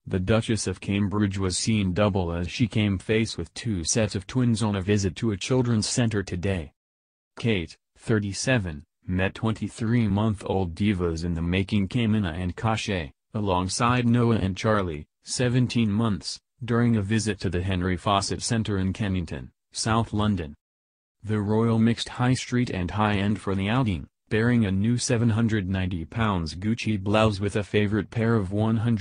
The Duchess of Cambridge was seen double as she came face with two sets of twins on a visit to a children's center today. Kate, 37, met 23-month-old divas in the making Kamina and Kashay, alongside Noah and Charlie, 17 months, during a visit to the Henry Fawcett Centre in Kennington, South London. The royal mixed high street and high-end for the outing, bearing a new £790 Gucci blouse with a favourite pair of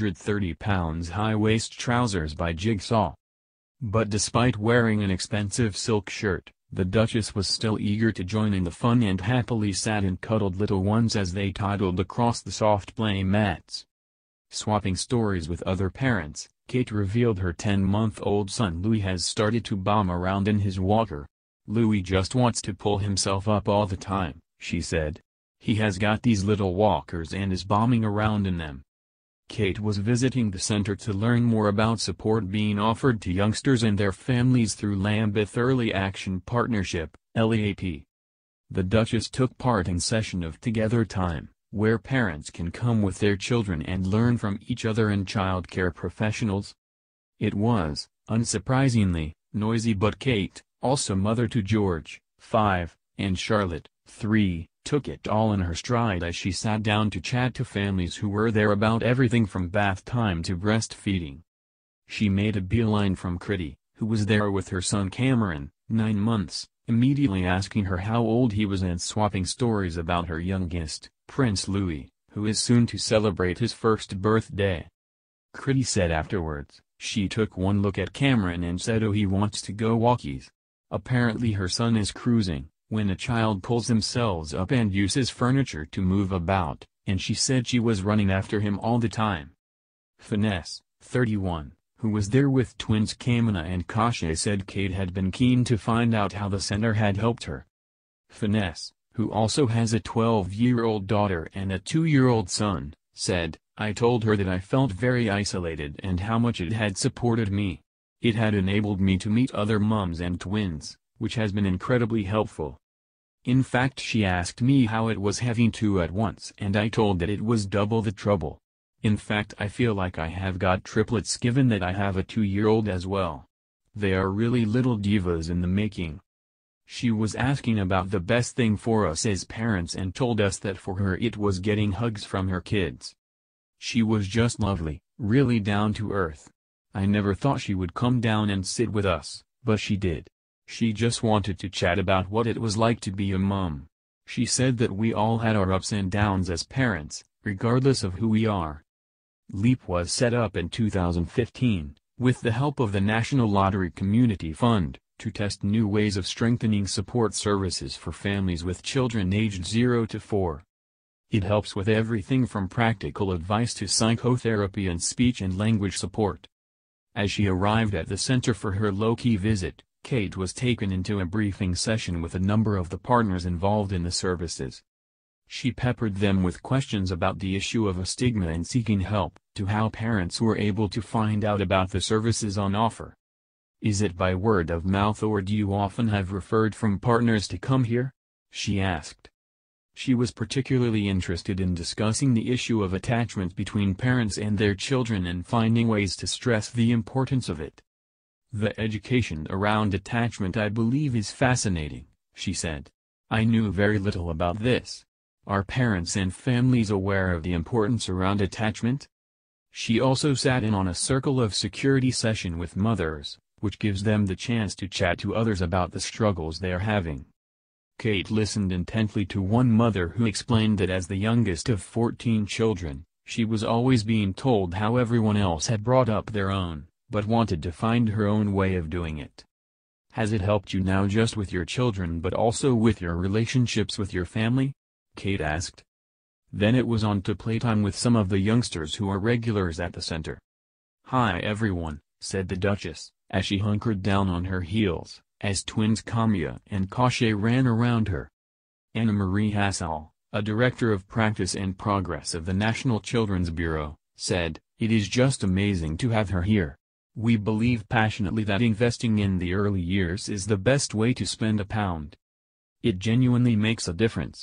£130 high-waist trousers by Jigsaw. But despite wearing an expensive silk shirt, the Duchess was still eager to join in the fun and happily sat and cuddled little ones as they toddled across the soft play mats. Swapping stories with other parents, Kate revealed her 10-month-old son Louis has started to bomb around in his walker. "Louis just wants to pull himself up all the time," she said. "He has got these little walkers and is bombing around in them." Kate was visiting the center to learn more about support being offered to youngsters and their families through Lambeth Early Action Partnership, LEAP. The Duchess took part in session of Together Time, where parents can come with their children and learn from each other and childcare professionals. It was, unsurprisingly, noisy, but Kate, also mother to George, 5, and Charlotte, 3, took it all in her stride as she sat down to chat to families who were there about everything from bath time to breastfeeding. She made a beeline from Critty, who was there with her son Cameron, 9 months, immediately asking her how old he was and swapping stories about her youngest, Prince Louis, who is soon to celebrate his first birthday. Critty said afterwards, she took one look at Cameron and said, "Oh, he wants to go walkies." Apparently her son is cruising, when a child pulls themselves up and uses furniture to move about, and she said she was running after him all the time. Finesse, 31, who was there with twins Kamina and Kashay, said Kate had been keen to find out how the center had helped her. Finesse, who also has a 12-year-old daughter and a 2-year-old son, said, "I told her that I felt very isolated and how much it had supported me. It had enabled me to meet other mums and twins, which has been incredibly helpful. In fact, she asked me how it was having two at once and I told that it was double the trouble. In fact, I feel like I have got triplets given that I have a 2-year-old as well. They are really little divas in the making." She was asking about the best thing for us as parents and told us that for her it was getting hugs from her kids. "She was just lovely, really down to earth. I never thought she would come down and sit with us, but she did. She just wanted to chat about what it was like to be a mum. She said that we all had our ups and downs as parents, regardless of who we are." LEAP was set up in 2015, with the help of the National Lottery Community Fund, to test new ways of strengthening support services for families with children aged 0 to 4. It helps with everything from practical advice to psychotherapy and speech and language support. As she arrived at the center for her low-key visit, Kate was taken into a briefing session with a number of the partners involved in the services. She peppered them with questions about the issue of a stigma and seeking help, to how parents were able to find out about the services on offer. "Is it by word of mouth or do you often have referred from partners to come here?" she asked. She was particularly interested in discussing the issue of attachment between parents and their children and finding ways to stress the importance of it. "The education around attachment I believe is fascinating," she said. "I knew very little about this. Are parents and families aware of the importance around attachment?" She also sat in on a circle of security session with mothers, which gives them the chance to chat to others about the struggles they are having. Kate listened intently to one mother who explained that as the youngest of 14 children, she was always being told how everyone else had brought up their own, but wanted to find her own way of doing it. "Has it helped you now just with your children but also with your relationships with your family?" Kate asked. Then it was on to playtime with some of the youngsters who are regulars at the center. "Hi everyone," said the Duchess, as she hunkered down on her heels, as twins Kamia and Kashay ran around her. Anna Marie Hassall, a director of practice and progress of the National Children's Bureau, said, "It is just amazing to have her here. We believe passionately that investing in the early years is the best way to spend a pound. It genuinely makes a difference.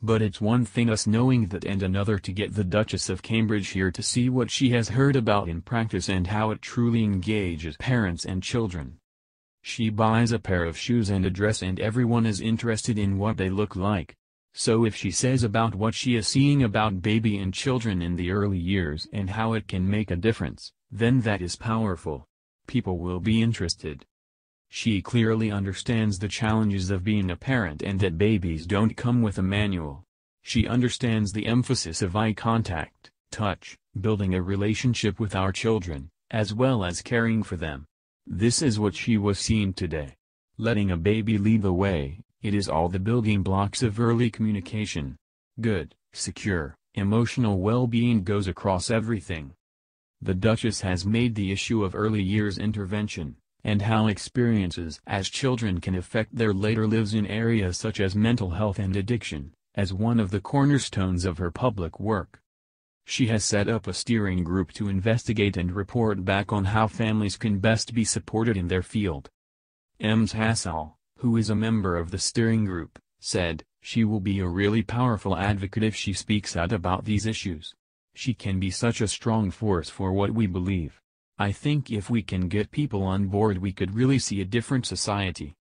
But it's one thing us knowing that and another to get the Duchess of Cambridge here to see what she has heard about in practice and how it truly engages parents and children. She buys a pair of shoes and a dress and everyone is interested in what they look like. So if she says about what she is seeing about baby and children in the early years and how it can make a difference, then that is powerful. People will be interested. She clearly understands the challenges of being a parent and that babies don't come with a manual. She understands the emphasis of eye contact, touch, building a relationship with our children, as well as caring for them. This is what she was seeing today. Letting a baby lead the way, it is all the building blocks of early communication. Good, secure, emotional well-being goes across everything. The Duchess has made the issue of early years intervention, and how experiences as children can affect their later lives in areas such as mental health and addiction, as one of the cornerstones of her public work. She has set up a steering group to investigate and report back on how families can best be supported in their field. Ems Hassall, who is a member of the steering group, said, "She will be a really powerful advocate if she speaks out about these issues. She can be such a strong force for what we believe. I think if we can get people on board we could really see a different society."